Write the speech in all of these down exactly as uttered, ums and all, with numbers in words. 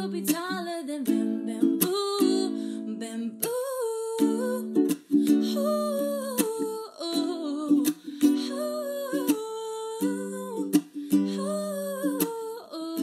we'll be taller than bam, bamboo, bamboo. Ooh, ooh, ooh, ooh.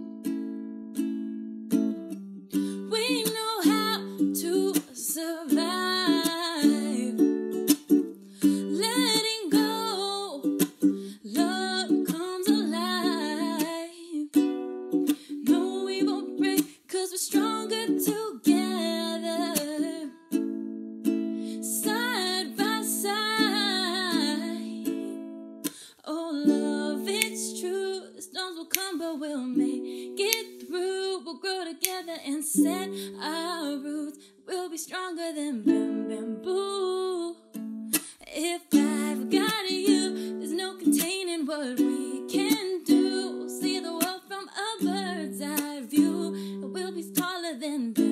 We know how to survive. Letting go, love comes alive. No, we won't break, cause we're stronger together. Side by side. Oh, love, it's true. The storms will come, but we'll make it through. We'll grow together and set our roots. We'll be stronger than bam, bamboo. If I've got you, there's no containing what we can do. We'll see the world from a bird's eye view. We'll be taller than bamboo.